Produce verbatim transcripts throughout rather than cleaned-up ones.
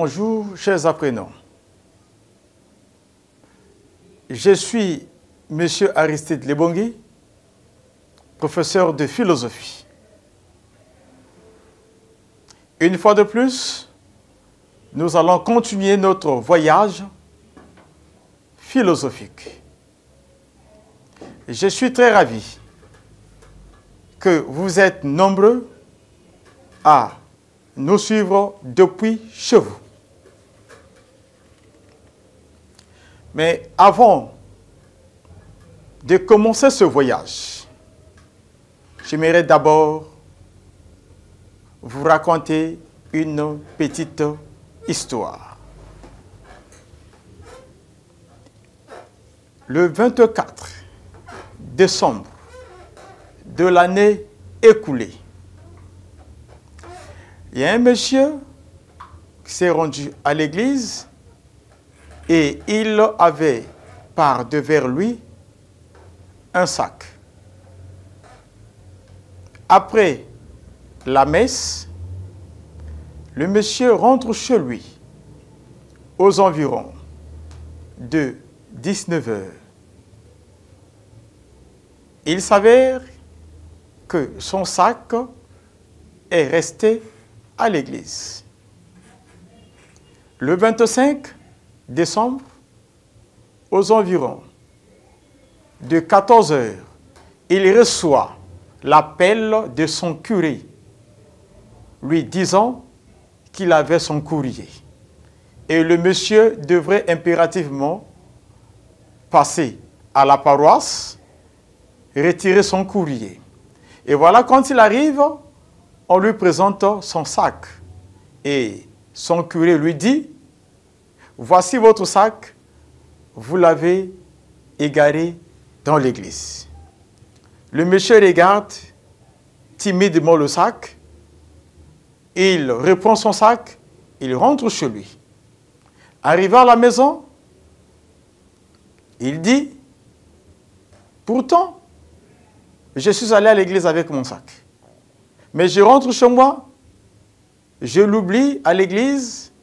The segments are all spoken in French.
Bonjour, chers apprenants. Je suis M. Aristide Lebongui, professeur de philosophie. Une fois de plus, nous allons continuer notre voyage philosophique. Je suis très ravi que vous êtes nombreux à nous suivre depuis chez vous. Mais avant de commencer ce voyage, j'aimerais d'abord vous raconter une petite histoire. Le vingt-quatre décembre de l'année écoulée, il y a un monsieur qui s'est rendu à l'église et il avait par devers lui un sac. Après la messe, le monsieur rentre chez lui aux environs de dix-neuf heures. Il s'avère que son sac est resté à l'église. Le vingt-cinq décembre, aux environs de quatorze heures, il reçoit l'appel de son curé, lui disant qu'il avait son courrier. Et le monsieur devrait impérativement passer à la paroisse, retirer son courrier. Et voilà, quand il arrive, on lui présente son sac. Et son curé lui dit, voici votre sac, vous l'avez égaré dans l'église. Le monsieur regarde timidement le sac, il reprend son sac, il rentre chez lui. Arrivé à la maison, il dit, pourtant, je suis allé à l'église avec mon sac. Mais je rentre chez moi, je l'oublie à l'église.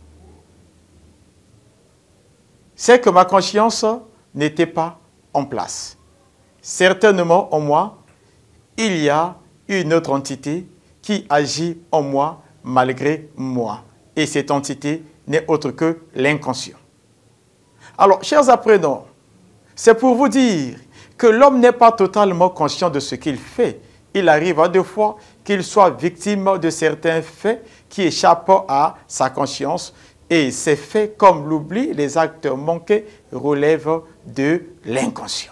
C'est que ma conscience n'était pas en place. Certainement en moi, il y a une autre entité qui agit en moi malgré moi. Et cette entité n'est autre que l'inconscient. Alors, chers apprenants, c'est pour vous dire que l'homme n'est pas totalement conscient de ce qu'il fait. Il arrive à deux fois qu'il soit victime de certains faits qui échappent à sa conscience. Et ces faits, comme l'oubli, les actes manqués, relèvent de l'inconscient.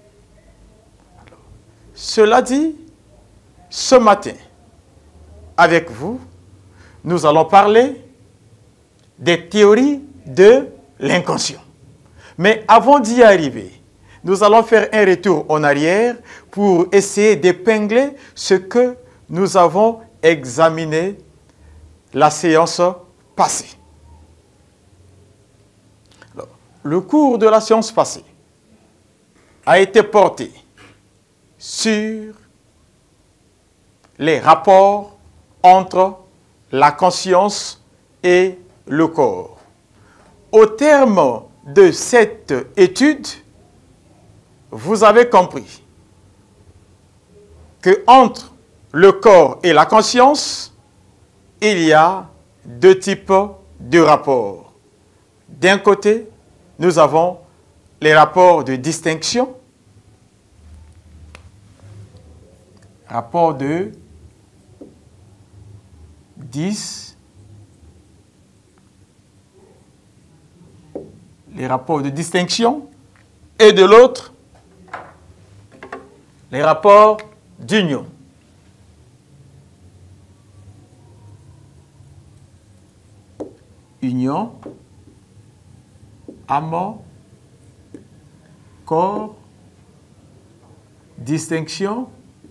Cela dit, ce matin, avec vous, nous allons parler des théories de l'inconscient. Mais avant d'y arriver, nous allons faire un retour en arrière pour essayer d'épingler ce que nous avons examiné la séance passée. Alors, le cours de la séance passée a été porté sur les rapports entre la conscience et le corps. Au terme de cette étude, vous avez compris que entre le corps et la conscience, il y a deux types de rapports. D'un côté, nous avons les rapports de distinction, rapport de dix, les rapports de distinction, et de l'autre, les rapports d'union. Union, âme, corps, distinction,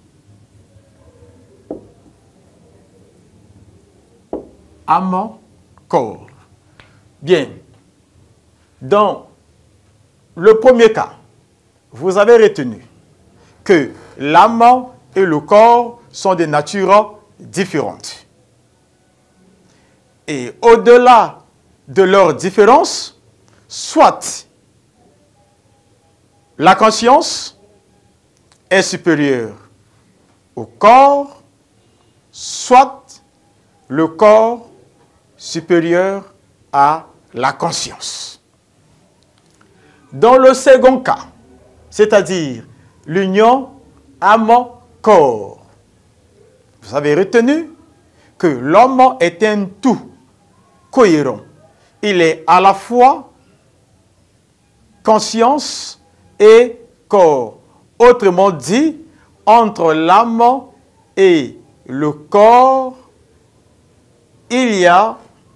âme, corps. Bien. Dans le premier cas, vous avez retenu que l'âme et le corps sont des natures différentes. Et au-delà de leurs différences, soit la conscience est supérieure au corps, soit le corps supérieur à la conscience. Dans le second cas, c'est-à-dire l'union âme-corps, vous avez retenu que l'homme est un tout cohérent. Il est à la fois conscience et corps. Autrement dit, entre l'âme et le corps, il y a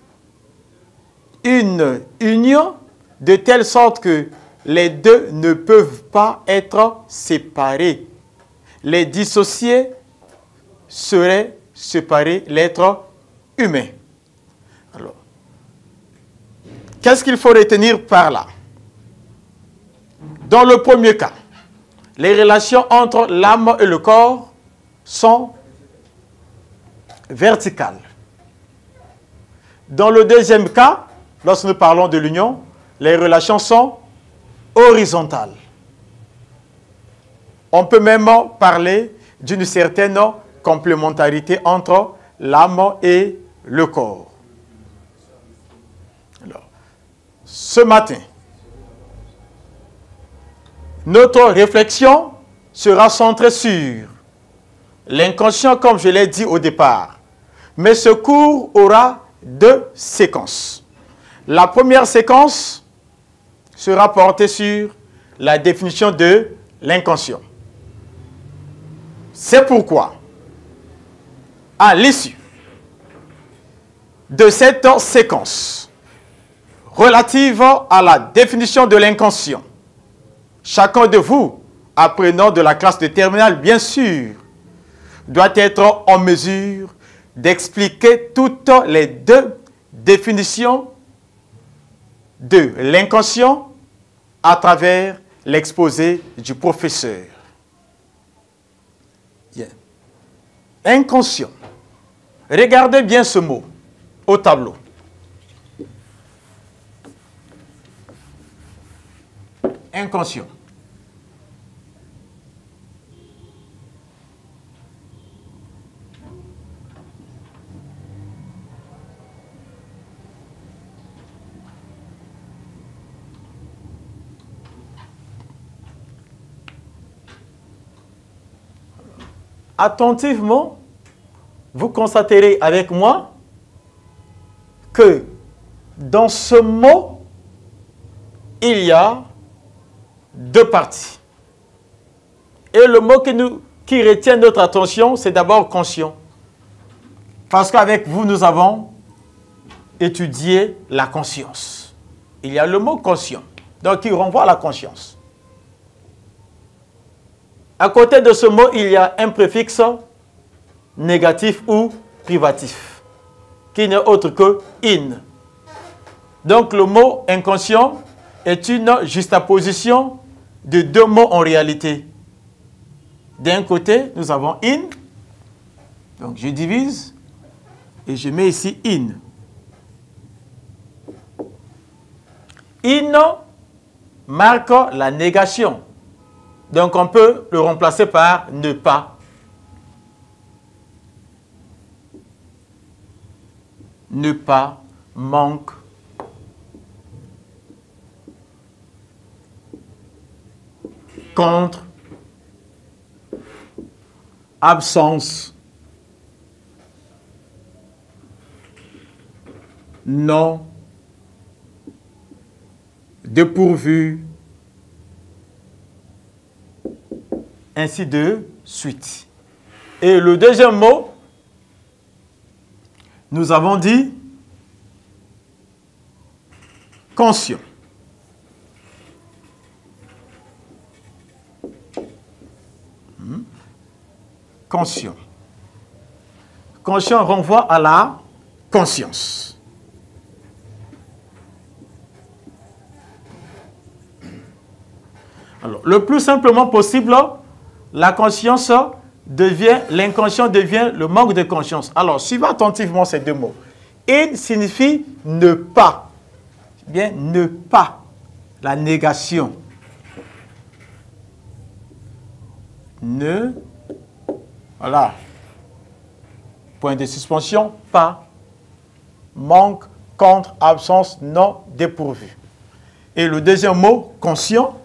une union de telle sorte que les deux ne peuvent pas être séparés. Les dissocier serait séparer l'être humain. Alors, qu'est-ce qu'il faut retenir par là? Dans le premier cas, les relations entre l'âme et le corps sont verticales. Dans le deuxième cas, lorsque nous parlons de l'union, les relations sont horizontales. On peut même parler d'une certaine complémentarité entre l'âme et le corps. Alors, ce matin, notre réflexion sera centrée sur l'inconscient, comme je l'ai dit au départ. Mais ce cours aura deux séquences. La première séquence sera portée sur la définition de l'inconscient. C'est pourquoi, à l'issue de cette séquence relative à la définition de l'inconscient, chacun de vous, apprenant de la classe de terminale, bien sûr, doit être en mesure d'expliquer toutes les deux définitions de l'inconscient à travers l'exposé du professeur. Yeah. Inconscient. Regardez bien ce mot au tableau. Inconscient. Attentivement, vous constaterez avec moi que dans ce mot, il y a deux parties. Et le mot qui, nous, qui retient notre attention, c'est d'abord conscient. Parce qu'avec vous, nous avons étudié la conscience. Il y a le mot conscient, donc qui renvoie à la conscience. À côté de ce mot, il y a un préfixe négatif ou privatif, qui n'est autre que in. Donc le mot inconscient est une juxtaposition de deux mots en réalité. D'un côté, nous avons in, donc je divise et je mets ici in. In marque la négation. Donc on peut le remplacer par ne pas. Ne pas, manque. Contre. Absence. Non. Dépourvu. Ainsi de suite. Et le deuxième mot, nous avons dit conscient. Hmm. Conscient. Conscient renvoie à la conscience. Alors, le plus simplement possible, la conscience devient, l'inconscient devient le manque de conscience. Alors, suivez attentivement ces deux mots. In signifie ne pas. Bien, ne pas, la négation. Ne, voilà, point de suspension, pas, manque, contre, absence, non, dépourvu. Et le deuxième mot, conscient,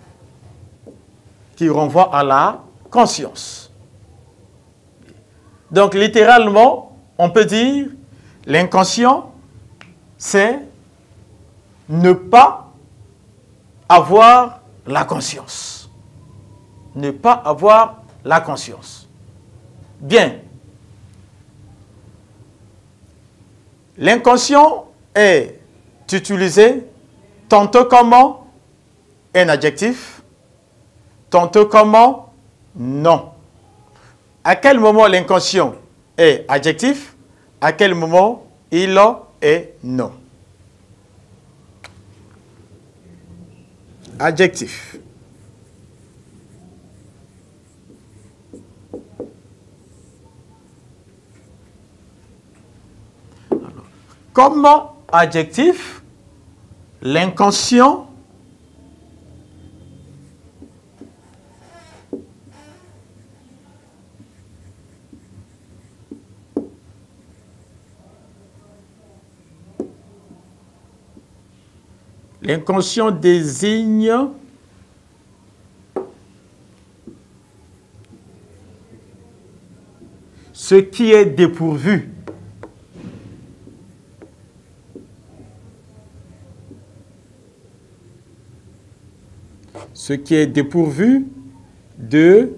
qui renvoie à la conscience. Donc, littéralement, on peut dire, l'inconscient, c'est ne pas avoir la conscience. Ne pas avoir la conscience. Bien. L'inconscient est utilisé tantôt comme un adjectif, tantôt comme non. À quel moment l'inconscient est adjectif? À quel moment il est non? Adjectif. Alors, comme adjectif, l'inconscient L'inconscient désigne ce qui est dépourvu. Ce qui est dépourvu de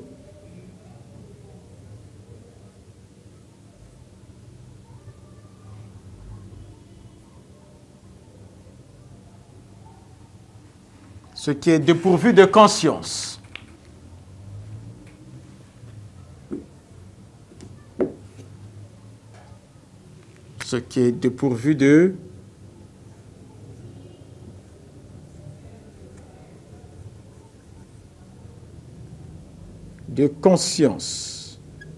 ce qui est dépourvu de conscience. Ce qui est dépourvu de de conscience.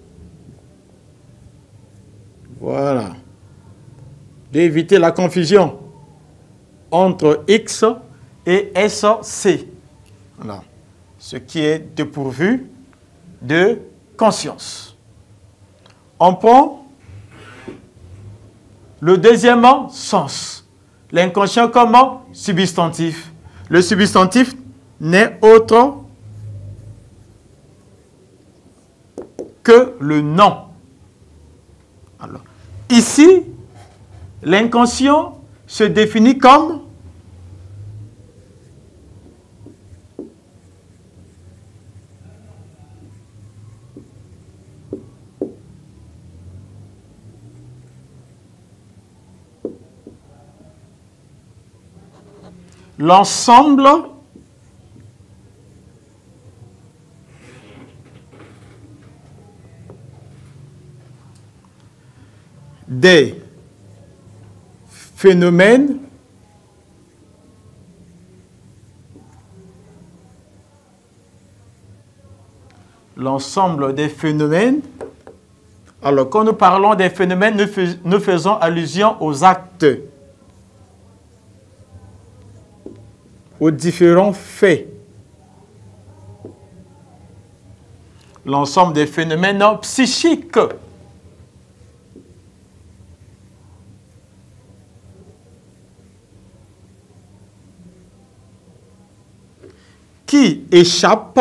Voilà. D'éviter la confusion entre X et S C. Voilà. Ce qui est dépourvu de conscience. On prend le deuxième sens. L'inconscient comme substantif. Le substantif n'est autre que le nom. Alors, ici, l'inconscient se définit comme l'ensemble des phénomènes l'ensemble des phénomènes. Alors, quand nous parlons des phénomènes, nous, fais, nous faisons allusion aux actes, aux différents faits. L'ensemble des phénomènes psychiques. Qui échappent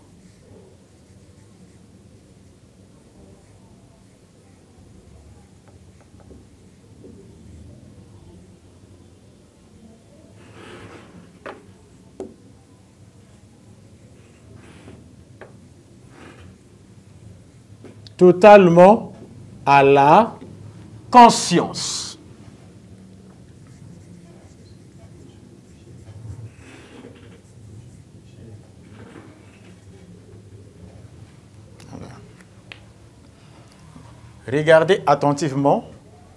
totalement à la conscience. Regardez attentivement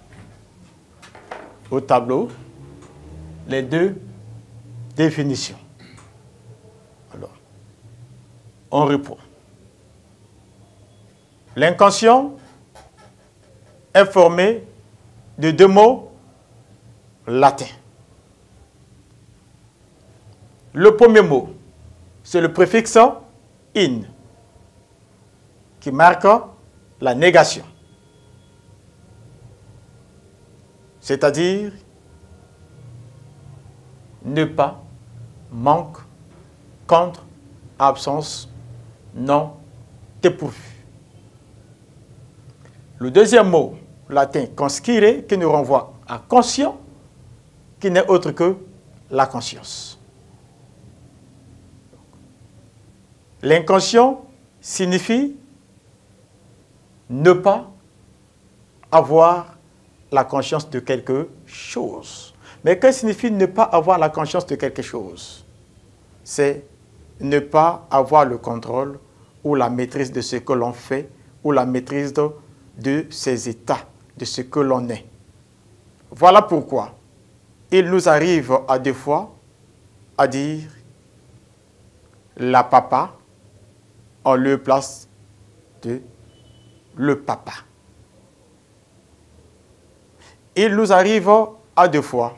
au tableau les deux définitions. Alors, on reprend. L'inconscient est formé de deux mots latins. Le premier mot, c'est le préfixe in, qui marque la négation. C'est-à-dire ne pas, manque, contre, absence, non, dépourvu. Le deuxième mot latin conscire qui nous renvoie à conscient, qui n'est autre que la conscience. L'inconscient signifie ne pas avoir la conscience de quelque chose. Mais que signifie ne pas avoir la conscience de quelque chose? C'est ne pas avoir le contrôle ou la maîtrise de ce que l'on fait ou la maîtrise de, de ses états, de ce que l'on est. Voilà pourquoi il nous arrive à des fois à dire la papa en lieu place de le papa. Il nous arrive à deux fois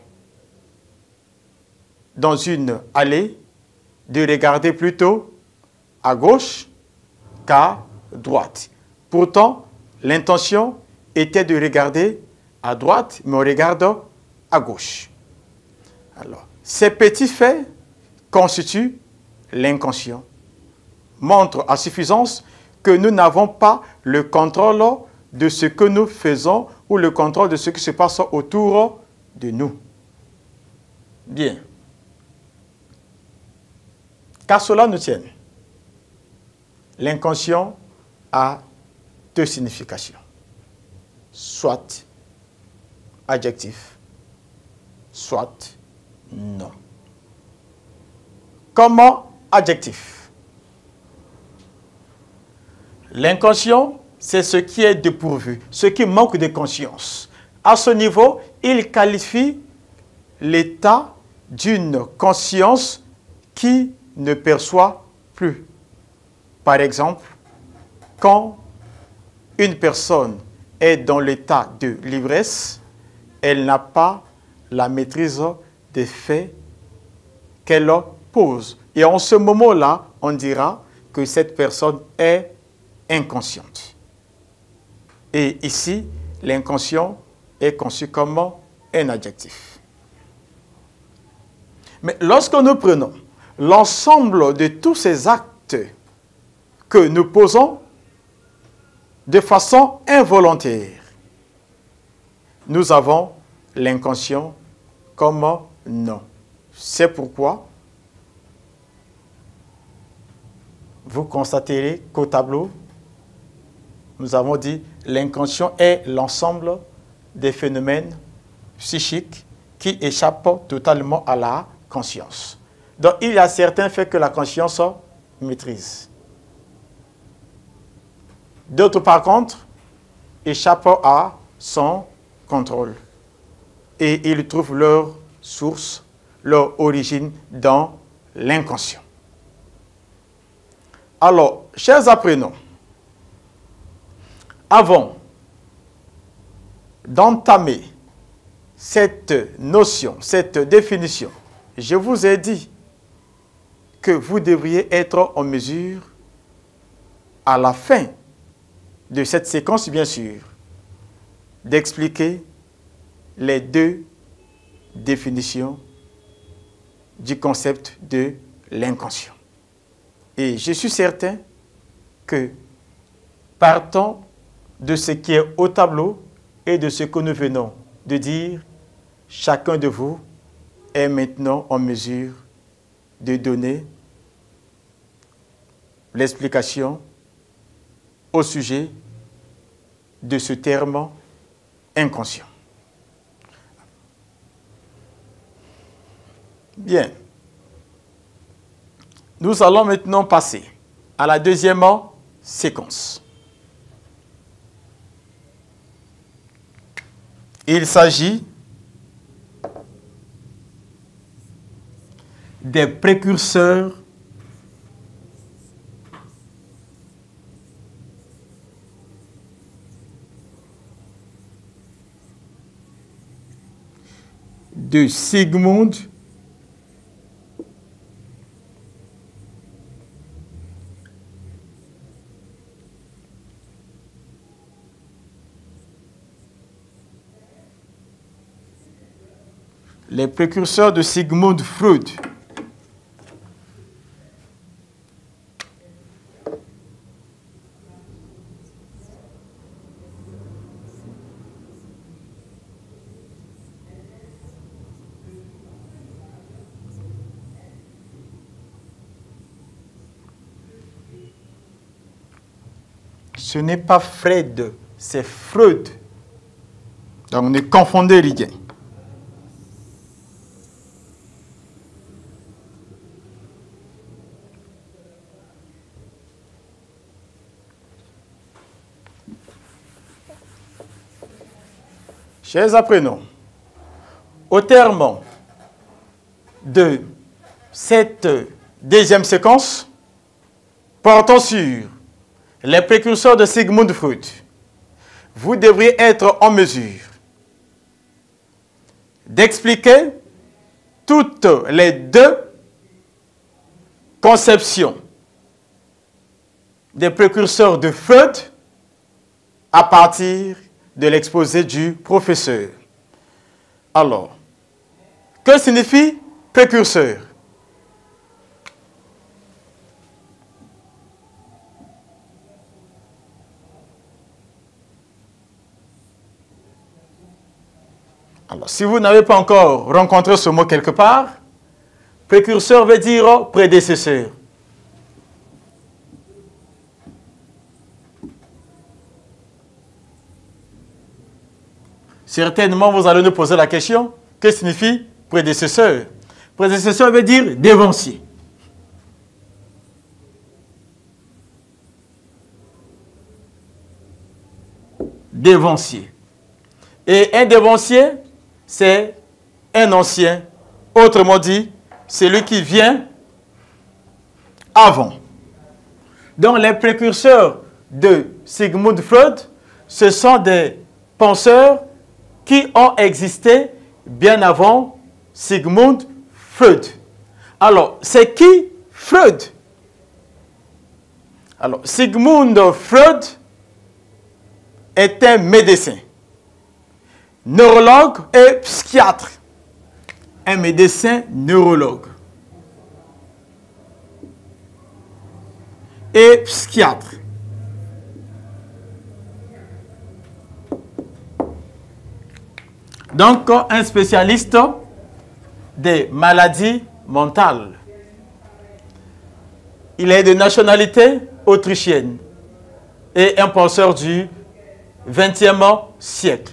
dans une allée de regarder plutôt à gauche qu'à droite. Pourtant, l'intention était de regarder à droite, mais on regarde à gauche. Alors, ces petits faits constituent l'inconscient, montrent à suffisance que nous n'avons pas le contrôle de ce que nous faisons ou le contrôle de ce qui se passe autour de nous. Bien. Qu'à cela nous tienne, l'inconscient a deux significations, soit adjectif, soit non. Comment adjectif? L'inconscient, c'est ce qui est dépourvu, ce qui manque de conscience. À ce niveau, il qualifie l'état d'une conscience qui ne perçoit plus. Par exemple, quand une personne est dans l'état de l'ivresse, elle n'a pas la maîtrise des faits qu'elle pose. Et en ce moment-là, on dira que cette personne est inconsciente. Et ici, l'inconscient est conçu comme un adjectif. Mais lorsque nous prenons l'ensemble de tous ces actes que nous posons de façon involontaire, nous avons l'inconscient comme non. C'est pourquoi vous constaterez qu'au tableau, nous avons dit l'inconscient est l'ensemble des phénomènes psychiques qui échappent totalement à la conscience. Donc, il y a certains faits que la conscience maîtrise. D'autres, par contre, échappent à son contrôle. Et ils trouvent leur source, leur origine dans l'inconscient. Alors, chers apprenants, avant d'entamer cette notion, cette définition, je vous ai dit que vous devriez être en mesure, à la fin de cette séquence, bien sûr, d'expliquer les deux définitions du concept de l'inconscient. Et je suis certain que, partant de ce qui est au tableau et de ce que nous venons de dire, chacun de vous est maintenant en mesure de donner l'explication au sujet de ce terme inconscient. Bien. Nous allons maintenant passer à la deuxième séquence. Il s'agit des précurseurs de Sigmund les précurseurs de Sigmund Freud. Ce n'est pas Fred, c'est Freud. Donc ne confondez rien. Chers apprenants, au terme de cette deuxième séquence portant sur les précurseurs de Sigmund Freud, vous devriez être en mesure d'expliquer toutes les deux conceptions des précurseurs de Freud à partir de l'exposé du professeur. Alors, que signifie précurseur? Alors, si vous n'avez pas encore rencontré ce mot quelque part, précurseur veut dire prédécesseur. Certainement, vous allez nous poser la question, que signifie prédécesseur? Prédécesseur veut dire dévancier. Dévancier. Et un dévancier, c'est un ancien, autrement dit, celui qui vient avant. Donc les précurseurs de Sigmund Freud, ce sont des penseurs qui ont existé bien avant Sigmund Freud. Alors, c'est qui Freud? Alors, Sigmund Freud est un médecin, neurologue et psychiatre. Un médecin neurologue et psychiatre. Donc, un spécialiste des maladies mentales. Il est de nationalité autrichienne et un penseur du vingtième siècle.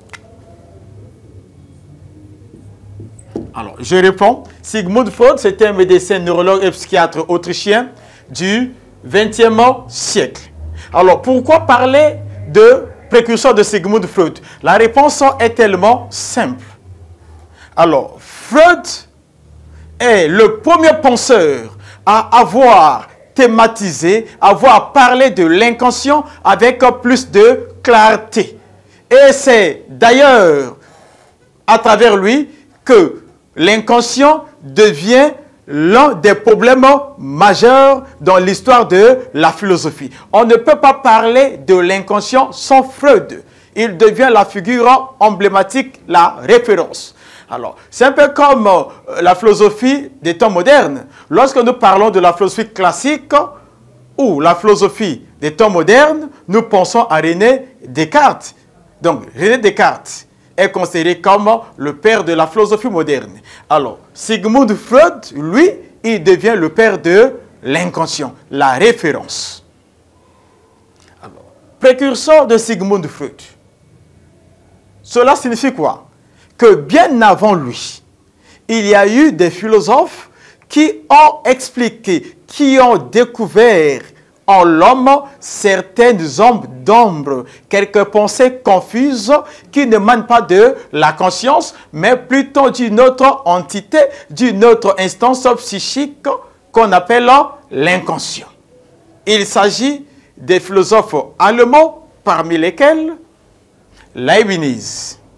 Alors, je réponds. Sigmund Freud, c'était un médecin, neurologue et psychiatre autrichien du vingtième siècle. Alors, pourquoi parler de précurseur de Sigmund Freud? La réponse est tellement simple. Alors, Freud est le premier penseur à avoir thématisé, à avoir parlé de l'inconscient avec plus de clarté. Et c'est d'ailleurs à travers lui que l'inconscient devient l'un des problèmes majeurs dans l'histoire de la philosophie. On ne peut pas parler de l'inconscient sans Freud. Il devient la figure emblématique, la référence. Alors, c'est un peu comme euh, la philosophie des temps modernes. Lorsque nous parlons de la philosophie classique ou la philosophie des temps modernes, nous pensons à René Descartes. Donc, René Descartes est considéré comme le père de la philosophie moderne. Alors, Sigmund Freud, lui, il devient le père de l'inconscient, la référence. Alors, précurseur de Sigmund Freud. Cela signifie quoi? Que bien avant lui, il y a eu des philosophes qui ont expliqué, qui ont découvert en l'homme certaines ombres d'ombre, quelques pensées confuses qui ne manent pas de la conscience, mais plutôt d'une autre entité, d'une autre instance psychique qu'on appelle l'inconscient. Il s'agit des philosophes allemands, parmi lesquels Leibniz,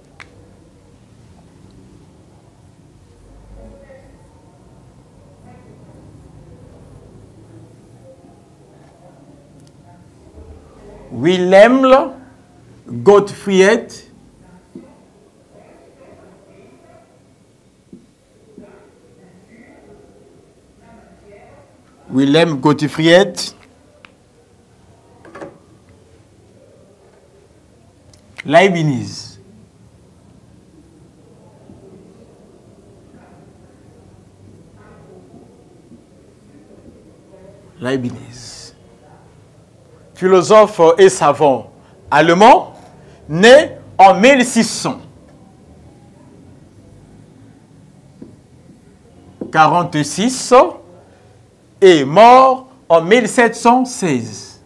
Wilhelm Gottfried Willem Gottfried Leibniz. Leibniz. Philosophe et savant allemand, né en mille six cent quarante-six et mort en mille sept cent seize.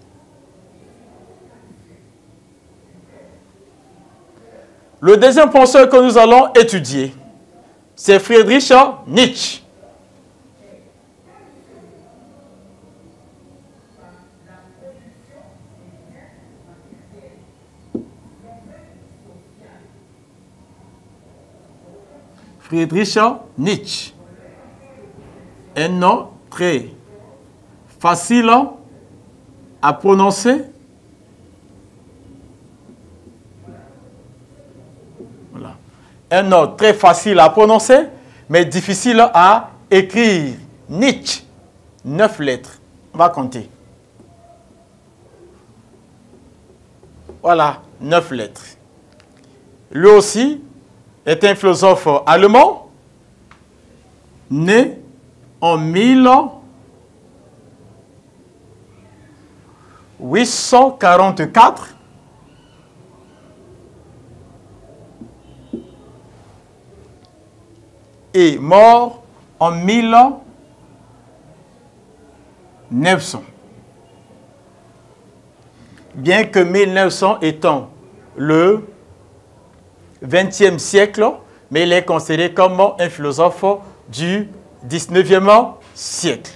Le deuxième penseur que nous allons étudier, c'est Friedrich Nietzsche. Friedrich Nietzsche. Un nom très facile à prononcer. Voilà. Un nom très facile à prononcer, mais difficile à écrire. Nietzsche. Neuf lettres. On va compter. Voilà, neuf lettres. Lui aussi est un philosophe allemand, né en mille huit cent quarante-quatre et mort en mille neuf cents. Bien que mille neuf cents étant le vingtième siècle, mais il est considéré comme un philosophe du dix-neuvième siècle.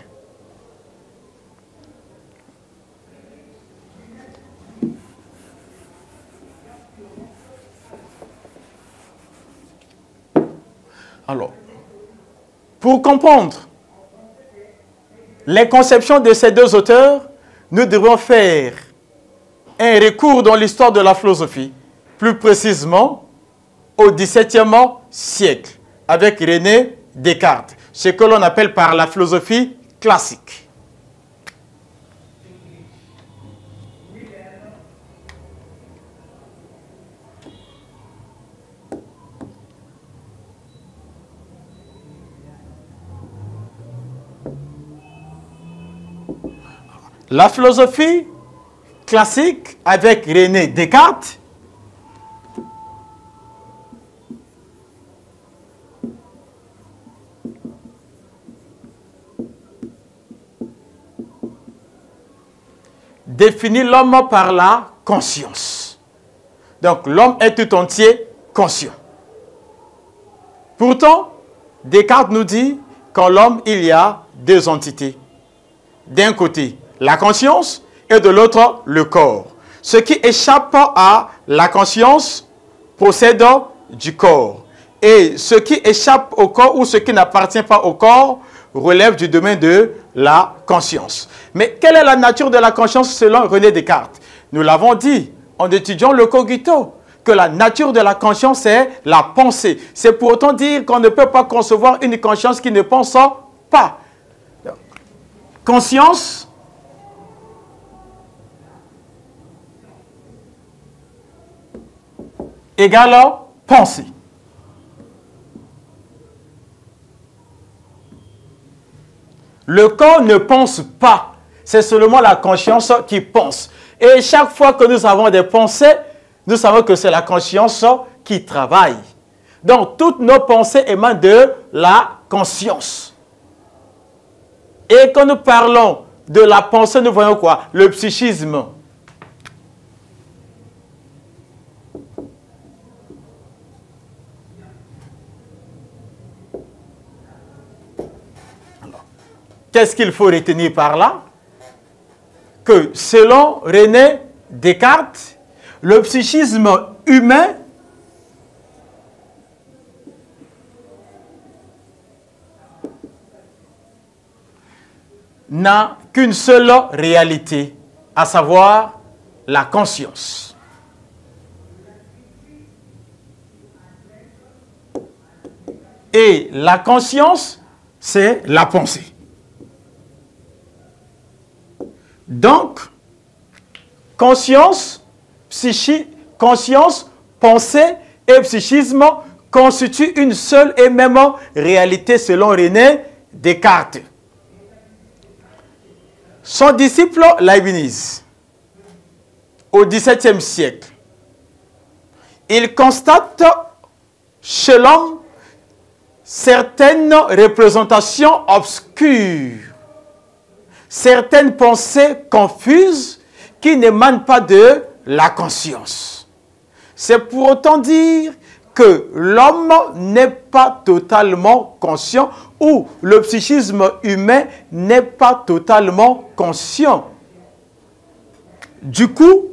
Alors, pour comprendre les conceptions de ces deux auteurs, nous devons faire un recours dans l'histoire de la philosophie, plus précisément au dix-septième siècle, avec René Descartes, ce que l'on appelle par la philosophie classique. La philosophie classique avec René Descartes définit l'homme par la conscience. Donc l'homme est tout entier conscient. Pourtant, Descartes nous dit qu'en l'homme, il y a deux entités. D'un côté, la conscience et de l'autre, le corps. Ce qui échappe à la conscience possède du corps. Et ce qui échappe au corps ou ce qui n'appartient pas au corps relève du domaine de la conscience. Mais quelle est la nature de la conscience selon René Descartes? Nous l'avons dit en étudiant le cogito, que la nature de la conscience est la pensée. C'est pour autant dire qu'on ne peut pas concevoir une conscience qui ne pense pas. Conscience égale pensée. Le corps ne pense pas. C'est seulement la conscience qui pense. Et chaque fois que nous avons des pensées, nous savons que c'est la conscience qui travaille. Donc, toutes nos pensées émanent de la conscience. Et quand nous parlons de la pensée, nous voyons quoi? Le psychisme. Qu'est-ce qu'il faut retenir par là? Que selon René Descartes, le psychisme humain n'a qu'une seule réalité, à savoir la conscience. Et la conscience, c'est la pensée. Donc, conscience, psychi, conscience, pensée et psychisme constituent une seule et même réalité selon René Descartes. Son disciple Leibniz, au dix-septième siècle, il constate chez l'homme certaines représentations obscures, certaines pensées confuses qui n'émanent pas de la conscience. C'est pour autant dire que l'homme n'est pas totalement conscient ou le psychisme humain n'est pas totalement conscient. Du coup,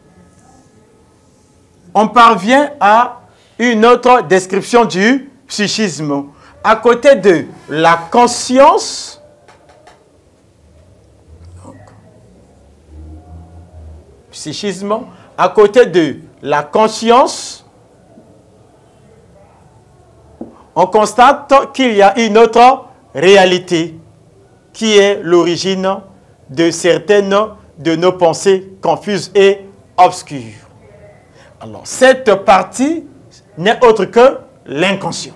on parvient à une autre description du psychisme. À côté de la conscience, donc, psychisme, à côté de la conscience, on constate qu'il y a une autre réalité qui est l'origine de certaines de nos pensées confuses et obscures. Alors, cette partie n'est autre que l'inconscient.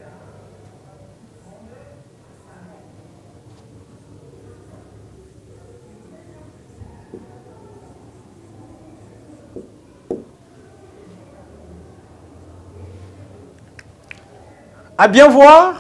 À bien voir,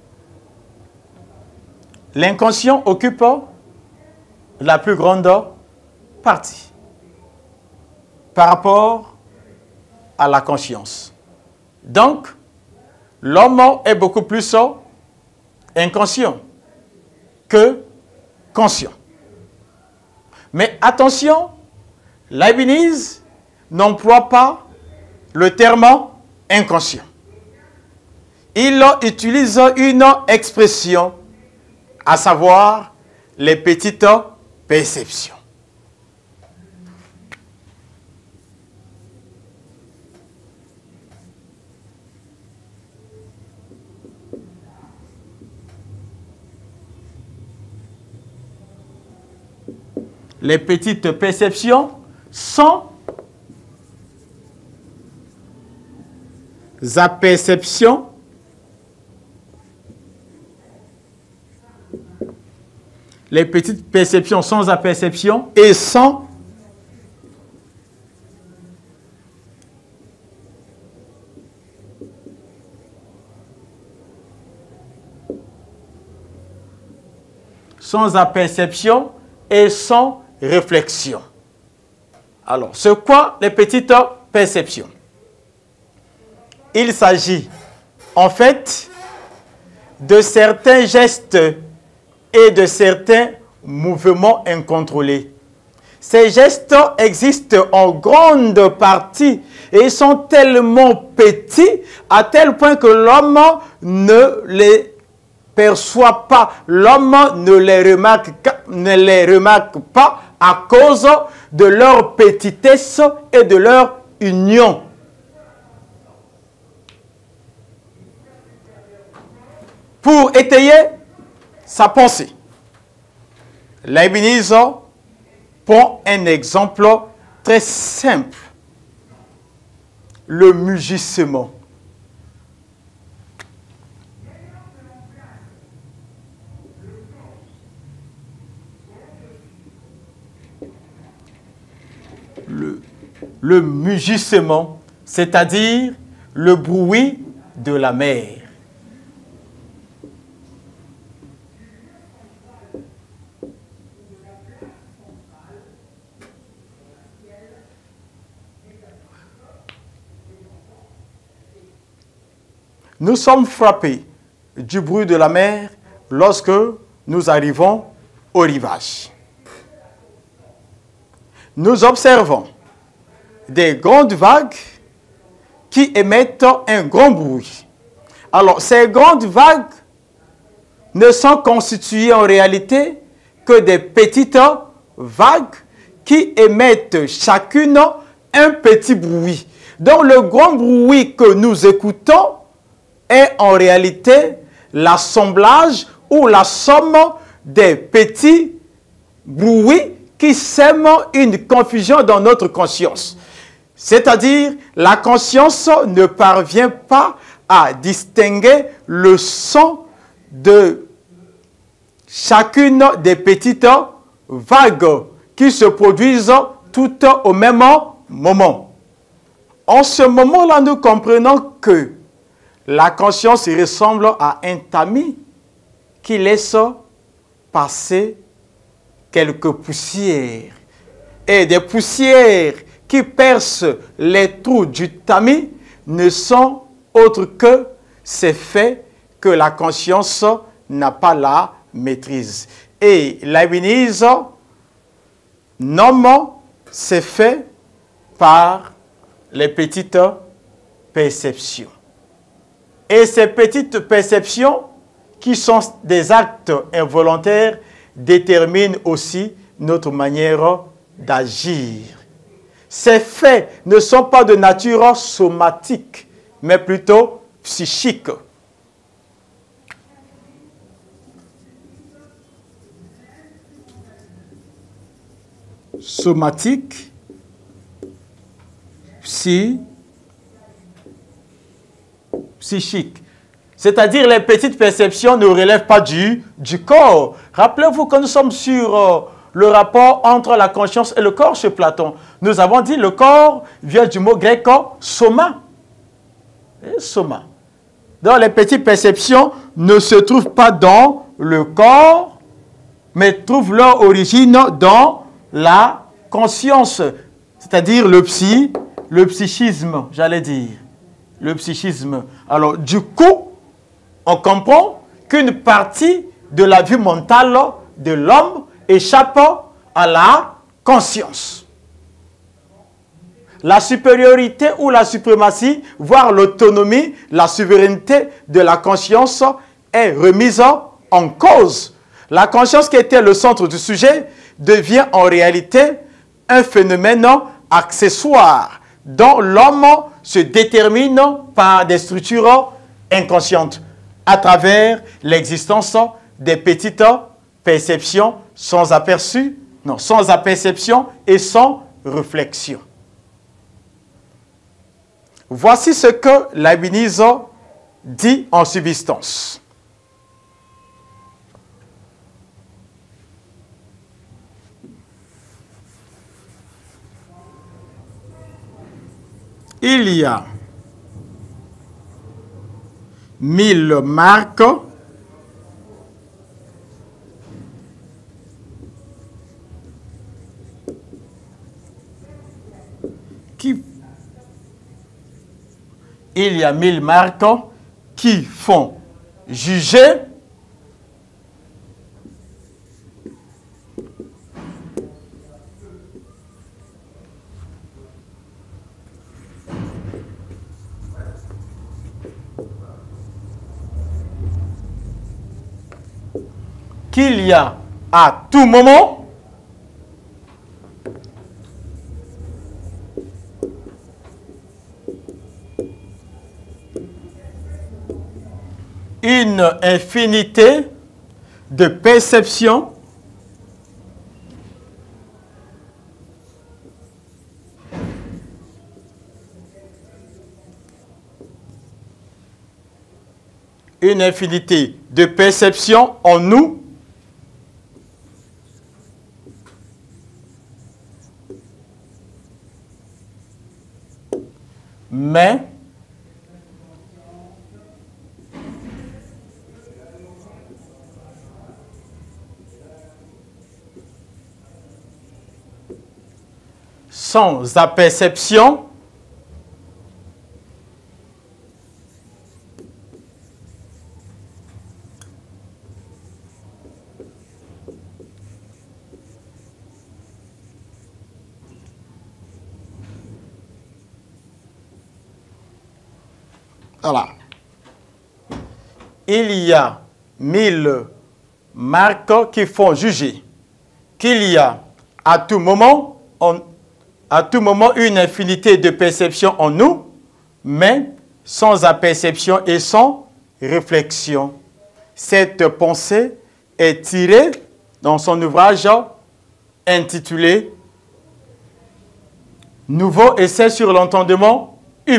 l'inconscient occupe la plus grande partie par rapport à la conscience. Donc, l'homme est beaucoup plus inconscient que conscient. Mais attention, Leibniz n'emploie pas le terme inconscient. Il utilise une expression, à savoir les petites perceptions. Les petites perceptions sont aperceptions les petites perceptions sans aperception et sans sans aperception et sans réflexion. Alors, c'est quoi les petites perceptions? Il s'agit en fait de certains gestes et de certains mouvements incontrôlés. Ces gestes existent en grande partie et ils sont tellement petits à tel point que l'homme ne les perçoit pas, l'homme ne les remarque, ne les remarque pas à cause de leur petitesse et de leur union. Pour étayer sa pensée, Leibniz prend un exemple très simple, le mugissement. Le, le mugissement, c'est-à-dire le bruit de la mer. Nous sommes frappés du bruit de la mer lorsque nous arrivons au rivage. Nous observons des grandes vagues qui émettent un grand bruit. Alors, ces grandes vagues ne sont constituées en réalité que des petites vagues qui émettent chacune un petit bruit. Donc, le grand bruit que nous écoutons est en réalité l'assemblage ou la somme des petits bruits qui sème une confusion dans notre conscience. C'est-à-dire, la conscience ne parvient pas à distinguer le son de chacune des petites vagues qui se produisent toutes au même moment. En ce moment-là, nous comprenons que la conscience ressemble à un tamis qui laisse passer quelques poussières. Et des poussières qui percent les trous du tamis ne sont autres que ces faits que la conscience n'a pas la maîtrise. Et Leibniz nomme ces faits par les petites perceptions. Et ces petites perceptions, qui sont des actes involontaires, déterminent aussi notre manière d'agir. Ces faits ne sont pas de nature somatique, mais plutôt psychique. Somatique, psy, psychique. C'est-à-dire les petites perceptions ne relèvent pas du, du corps. Rappelez-vous que nous sommes sur euh, le rapport entre la conscience et le corps chez Platon. Nous avons dit le corps vient du mot grec soma. Et soma. Donc les petites perceptions ne se trouvent pas dans le corps, mais trouvent leur origine dans la conscience. C'est-à-dire le psy, le psychisme, j'allais dire. Le psychisme. Alors du coup, on comprend qu'une partie de la vie mentale de l'homme échappe à la conscience. La supériorité ou la suprématie, voire l'autonomie, la souveraineté de la conscience est remise en cause. La conscience qui était le centre du sujet devient en réalité un phénomène accessoire dont l'homme se détermine par des structures inconscientes à travers l'existence des petites perceptions sans aperçu, non, sans aperception et sans réflexion. Voici ce que Leibniz dit en substance. Il y a mille marques qui il y a mille marques qui font juger qu'il y a à tout moment une infinité de perceptions une infinité de perceptions en nous mais sans aperception voilà. Il y a mille marques qui font juger qu'il y a à tout moment, on, à tout moment une infinité de perceptions en nous, mais sans aperception et sans réflexion. Cette pensée est tirée dans son ouvrage intitulé « Nouveau essai sur l'entendement humain ».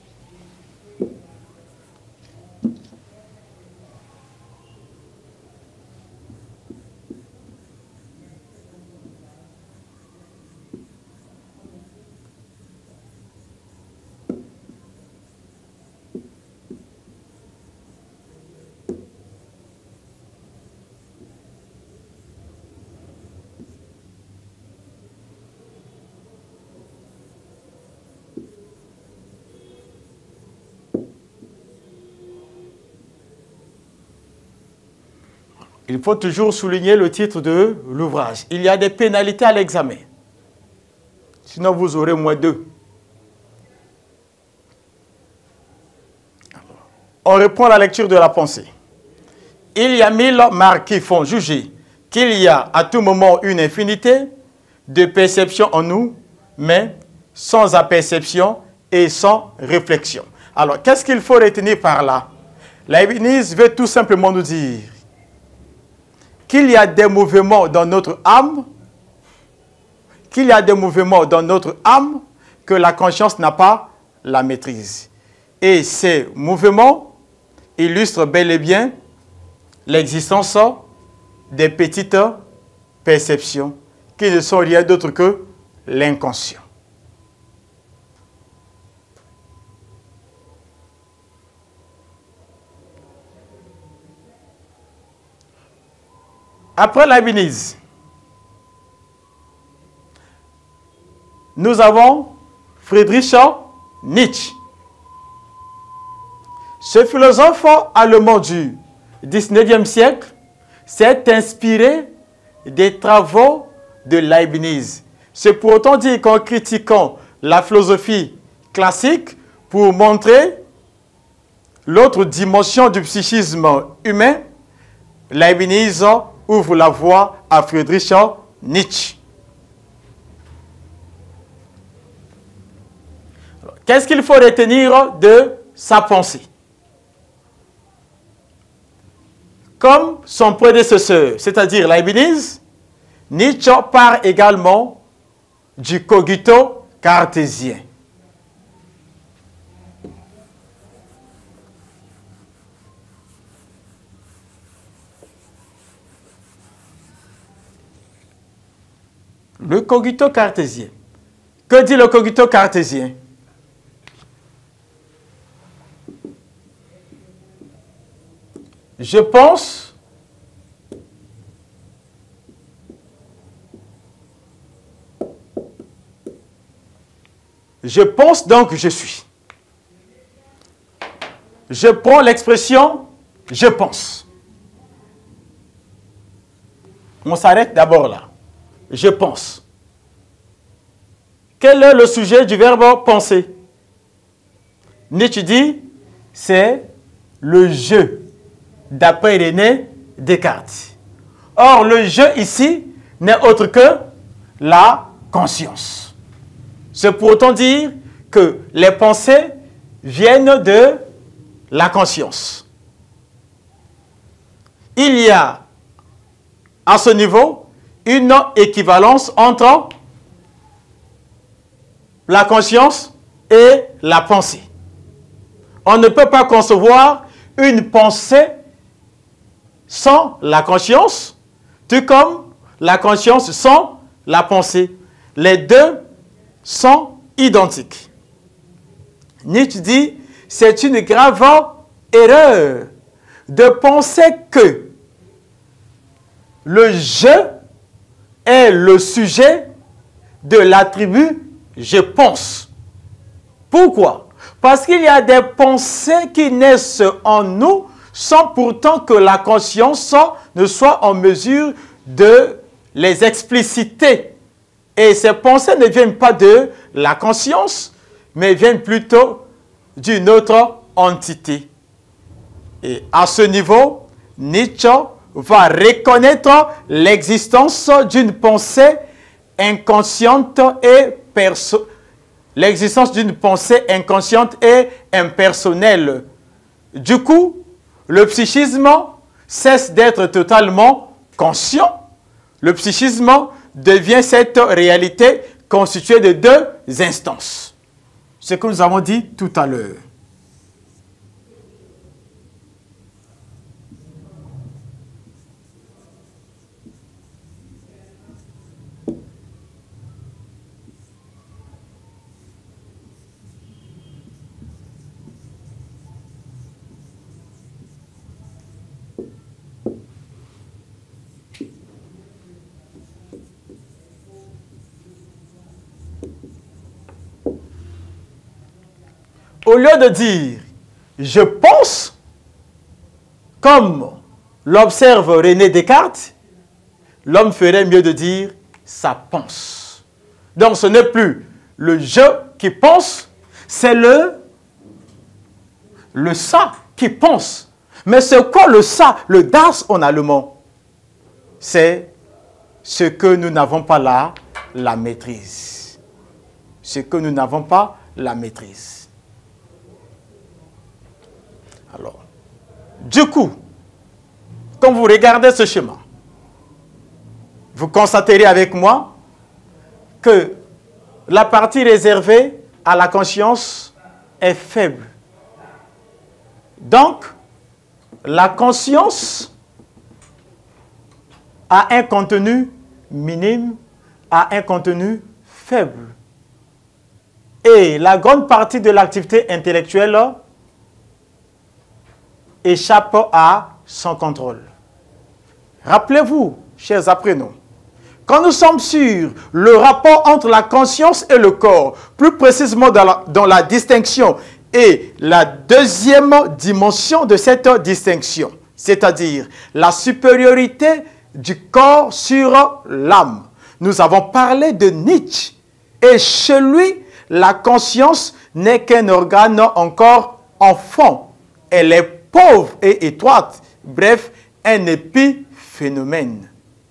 Il faut toujours souligner le titre de l'ouvrage. Il y a des pénalités à l'examen. Sinon, vous aurez moins deux. On reprend la lecture de la pensée. Il y a mille marques qui font juger qu'il y a à tout moment une infinité de perceptions en nous, mais sans aperception et sans réflexion. Alors, qu'est-ce qu'il faut retenir par là? Leibniz veut tout simplement nous dire qu'il y a des mouvements dans notre âme, qu'il y a des mouvements dans notre âme que la conscience n'a pas la maîtrise. Et ces mouvements illustrent bel et bien l'existence des petites perceptions qui ne sont rien d'autre que l'inconscient. Après Leibniz, nous avons Friedrich Nietzsche. Ce philosophe allemand du dix-neuvième siècle s'est inspiré des travaux de Leibniz. C'est pour autant dire qu'en critiquant la philosophie classique pour montrer l'autre dimension du psychisme humain, Leibniz ouvre la voie à Friedrich Nietzsche. Qu'est-ce qu'il faut retenir de sa pensée? Comme son prédécesseur, c'est-à-dire Leibniz, Nietzsche part également du cogito cartésien. Le cogito cartésien. Que dit le cogito cartésien? Je pense Je pense donc je suis. Je prends l'expression je pense. On s'arrête d'abord là. Je pense. Quel est le sujet du verbe penser? Nietzsche dit, c'est le je, d'après René Descartes. Or, le je ici n'est autre que la conscience. C'est pour autant dire que les pensées viennent de la conscience. Il y a à ce niveau une équivalence entre la conscience et la pensée. On ne peut pas concevoir une pensée sans la conscience, tout comme la conscience sans la pensée. Les deux sont identiques. Nietzsche dit, c'est une grave erreur de penser que le « je » est le sujet de l'attribut « je pense ». Pourquoi? Parce qu'il y a des pensées qui naissent en nous sans pourtant que la conscience ne soit en mesure de les expliciter. Et ces pensées ne viennent pas de la conscience, mais viennent plutôt d'une autre entité. Et à ce niveau, Nietzsche va reconnaître l'existence d'une pensée inconsciente et perso- l'existence d'une pensée inconsciente et impersonnelle. Du coup, le psychisme cesse d'être totalement conscient. Le psychisme devient cette réalité constituée de deux instances. Ce que nous avons dit tout à l'heure. Au lieu de dire « je pense », comme l'observe René Descartes, l'homme ferait mieux de dire « ça pense ». Donc ce n'est plus le « je » qui pense, c'est le, le « ça » qui pense. Mais c'est quoi le « ça », le « das » en allemand? C'est ce que nous n'avons pas là, la maîtrise. Ce que nous n'avons pas la maîtrise. Alors, du coup, quand vous regardez ce schéma, vous constaterez avec moi que la partie réservée à la conscience est faible. Donc, la conscience a un contenu minime, a un contenu faible. Et la grande partie de l'activité intellectuelle échappe à son contrôle. Rappelez-vous, chers apprenants, quand nous sommes sur le rapport entre la conscience et le corps, plus précisément dans la, dans la distinction et la deuxième dimension de cette distinction, c'est-à-dire la supériorité du corps sur l'âme. Nous avons parlé de Nietzsche et chez lui, la conscience n'est qu'un organe encore enfant. Elle est pauvre et étroite, bref, un épiphénomène,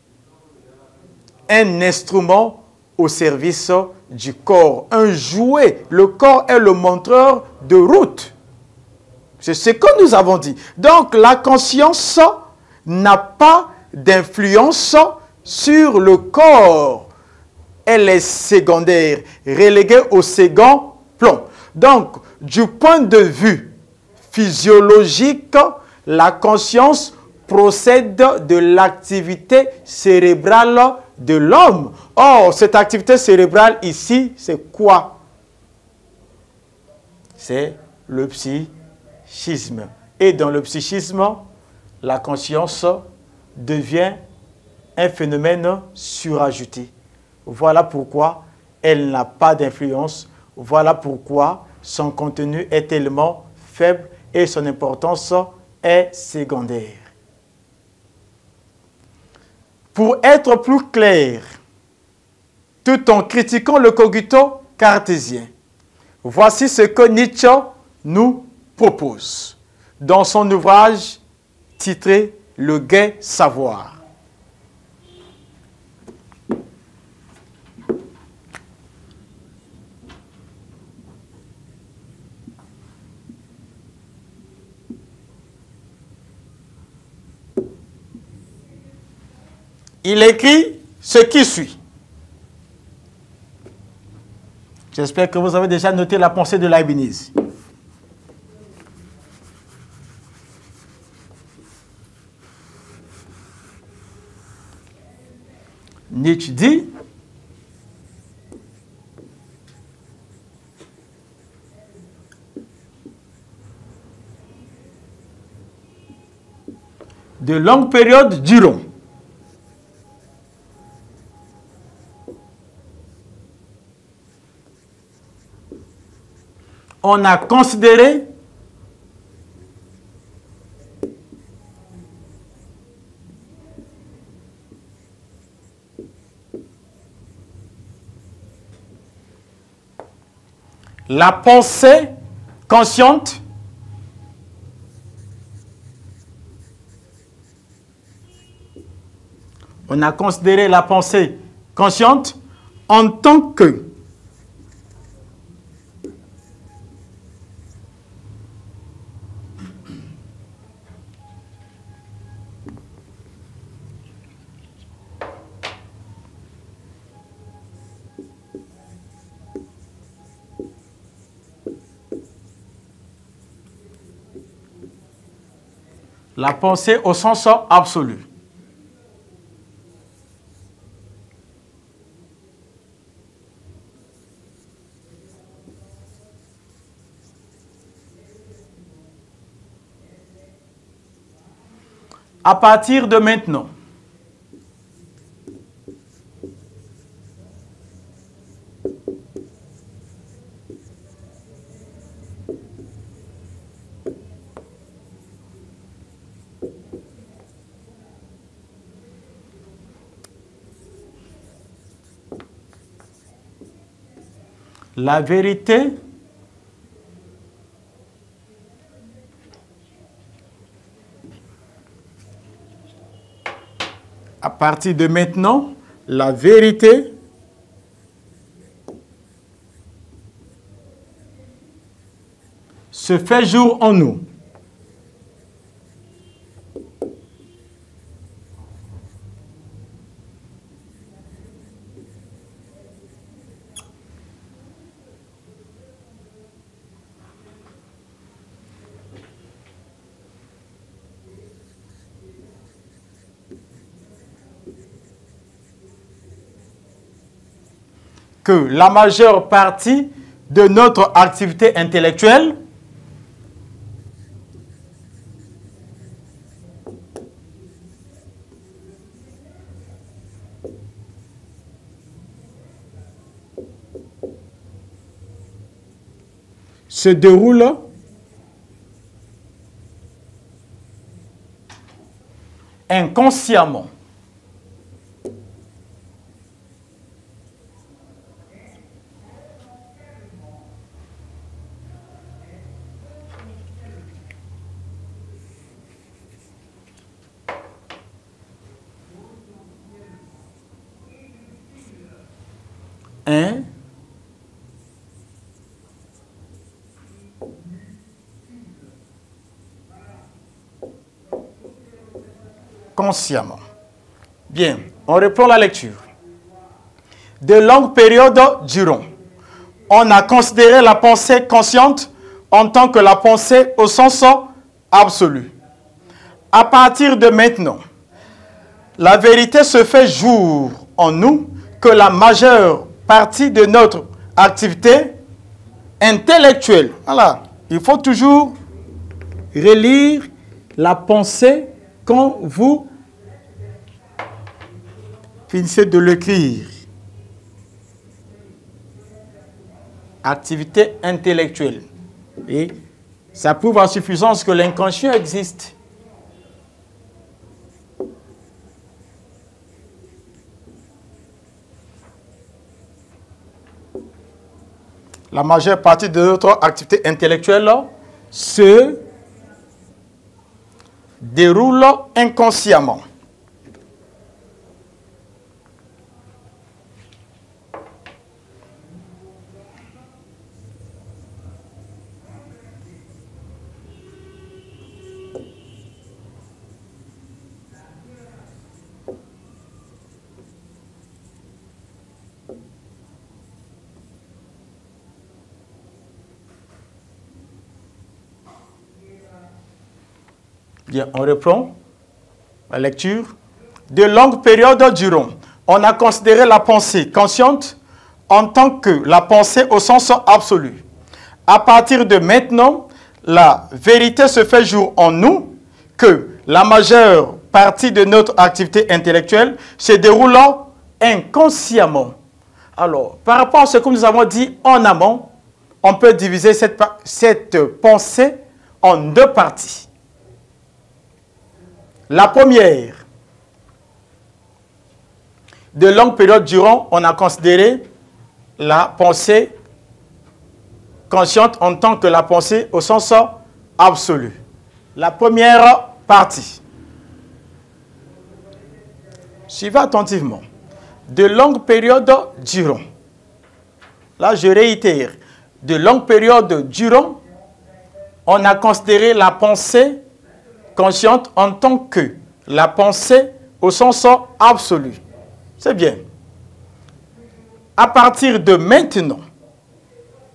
un instrument au service du corps, un jouet. Le corps est le montreur de route. C'est ce que nous avons dit. Donc, la conscience n'a pas d'influence sur le corps. Elle est secondaire, reléguée au second plan. Donc, du point de vue physiologique, la conscience procède de l'activité cérébrale de l'homme. Or, cette activité cérébrale ici, c'est quoi? C'est le psychisme. Et dans le psychisme, la conscience devient un phénomène surajouté. Voilà pourquoi elle n'a pas d'influence. Voilà pourquoi son contenu est tellement faible et son importance est secondaire. Pour être plus clair, tout en critiquant le cogito cartésien, voici ce que Nietzsche nous propose dans son ouvrage titré « Le gai savoir ». Il écrit ce qui suit. J'espère que vous avez déjà noté la pensée de Leibniz. Nietzsche dit de longues périodes durant. On a considéré la pensée consciente on a considéré la pensée consciente en tant que la pensée au sens absolu. À partir de maintenant, la vérité à partir de maintenant, la vérité se fait jour en nous. Que la majeure partie de notre activité intellectuelle se déroule inconsciemment. Un, consciemment. Bien, on reprend la lecture. De longues périodes durant, on a considéré la pensée consciente en tant que la pensée au sens absolu. À partir de maintenant, la vérité se fait jour en nous que la majeure partie de notre activité intellectuelle. Voilà, il faut toujours relire la pensée quand vous finissez de l'écrire. Activité intellectuelle. Et ça prouve à suffisance que l'inconscient existe. La majeure partie de notre activité intellectuelle se déroule inconsciemment. Bien, on reprend la lecture. De longues périodes durant, on a considéré la pensée consciente en tant que la pensée au sens absolu. À partir de maintenant, la vérité se fait jour en nous que la majeure partie de notre activité intellectuelle se déroule inconsciemment. Alors, par rapport à ce que nous avons dit en amont, on peut diviser cette, cette pensée en deux parties. La première, de longues périodes durant, on a considéré la pensée consciente en tant que la pensée au sens absolu. La première partie. Suivez attentivement. De longues périodes durant. Là, je réitère. De longues périodes durant, on a considéré la pensée consciente en tant que la pensée au sens absolu. C'est bien. À partir de maintenant,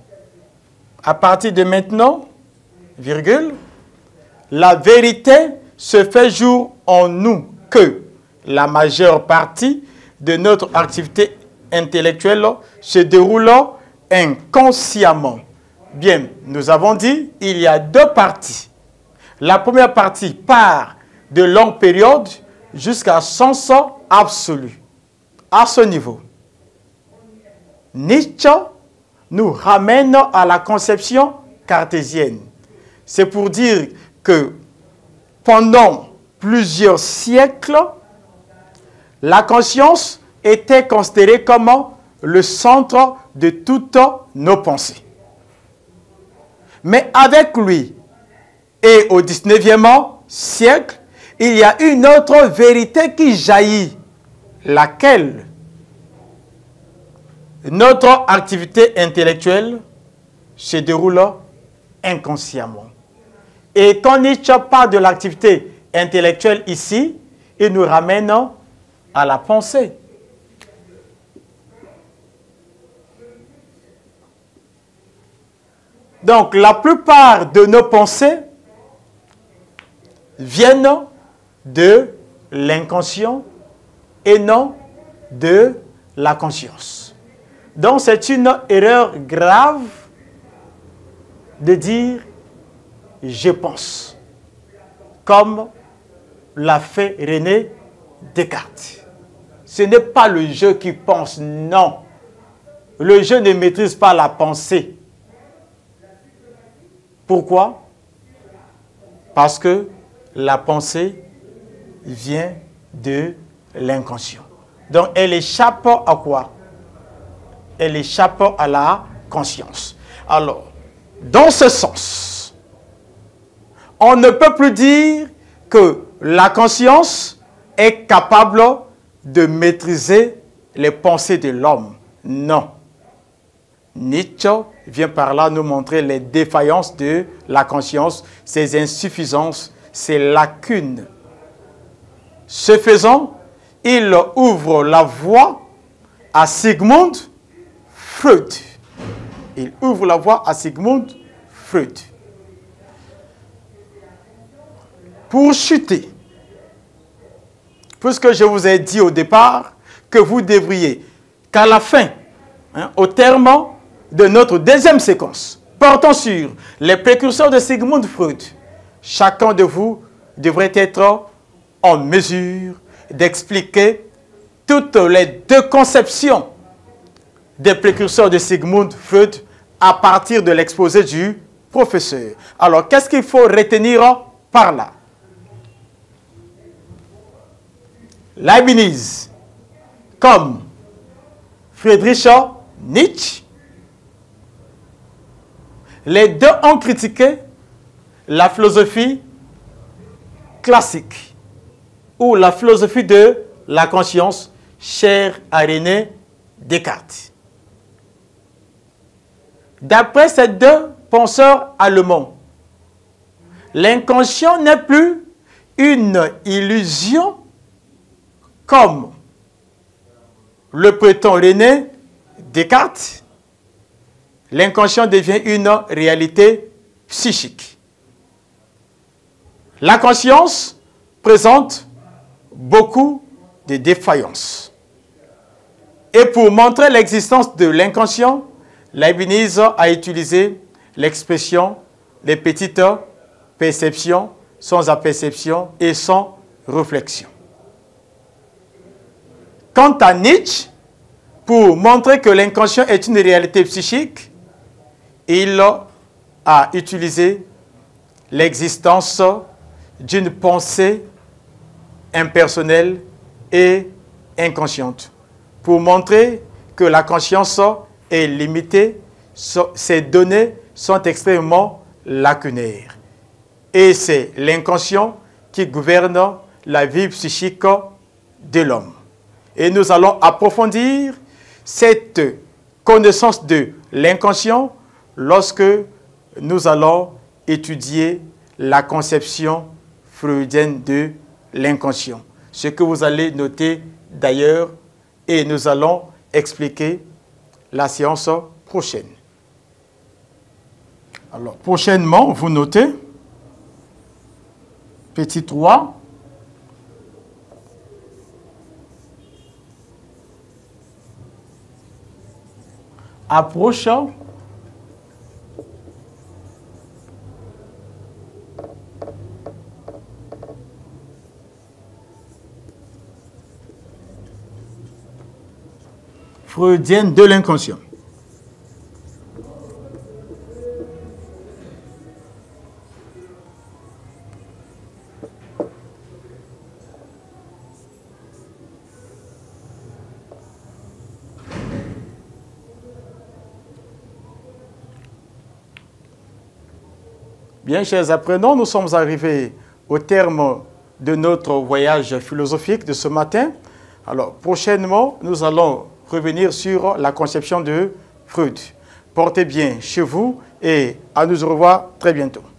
à partir de maintenant, virgule, la vérité se fait jour en nous que la majeure partie de notre activité intellectuelle se déroule inconsciemment. Bien, nous avons dit, il y a deux parties. La première partie part de longue période jusqu'à sens absolu. À ce niveau, Nietzsche nous ramène à la conception cartésienne. C'est pour dire que pendant plusieurs siècles, la conscience était considérée comme le centre de toutes nos pensées. Mais avec lui, et au dix-neuvième siècle, il y a une autre vérité qui jaillit, laquelle notre activité intellectuelle se déroule inconsciemment. Et quand Nietzsche parle de l'activité intellectuelle ici, il nous ramène à la pensée. Donc, la plupart de nos pensées viennent de l'inconscient et non de la conscience. Donc, c'est une erreur grave de dire « je pense », comme l'a fait René Descartes. Ce n'est pas le je qui pense, non. Le je ne maîtrise pas la pensée. Pourquoi? Parce que la pensée vient de l'inconscient. Donc, elle échappe à quoi? Elle échappe à la conscience. Alors, dans ce sens, on ne peut plus dire que la conscience est capable de maîtriser les pensées de l'homme. Non. Nietzsche vient par là nous montrer les défaillances de la conscience, ses insuffisances, ses lacunes. Ce faisant, il ouvre la voie à Sigmund Freud. Il ouvre la voie à Sigmund Freud. Pour chuter, puisque je vous ai dit au départ que vous devriez, qu'à la fin, hein, au terme de notre deuxième séquence, portant sur les précurseurs de Sigmund Freud, chacun de vous devrait être en mesure d'expliquer toutes les deux conceptions des précurseurs de Sigmund Freud à partir de l'exposé du professeur. Alors, qu'est-ce qu'il faut retenir par là? Leibniz, comme Friedrich Nietzsche, les deux ont critiqué la philosophie classique ou la philosophie de la conscience chère à René Descartes. D'après ces deux penseurs allemands, l'inconscient n'est plus une illusion comme le prétend René Descartes. L'inconscient devient une réalité psychique. La conscience présente beaucoup de défaillances. Et pour montrer l'existence de l'inconscient, Leibniz a utilisé l'expression les petites perceptions sans aperception et sans réflexion. Quant à Nietzsche, pour montrer que l'inconscient est une réalité psychique, il a utilisé l'existence d'une pensée impersonnelle et inconsciente. Pour montrer que la conscience est limitée, ces données sont extrêmement lacunaires. Et c'est l'inconscient qui gouverne la vie psychique de l'homme. Et nous allons approfondir cette connaissance de l'inconscient lorsque nous allons étudier la conception freudienne de l'inconscient. Ce que vous allez noter d'ailleurs, et nous allons expliquer la séance prochaine. Alors, prochainement, vous notez Petit trois. Approche. Freudienne de l'inconscient. Bien, chers apprenants, nous sommes arrivés au terme de notre voyage philosophique de ce matin. Alors, prochainement, nous allons revenir sur la conception de Freud. Portez bien chez vous et à nous revoir très bientôt.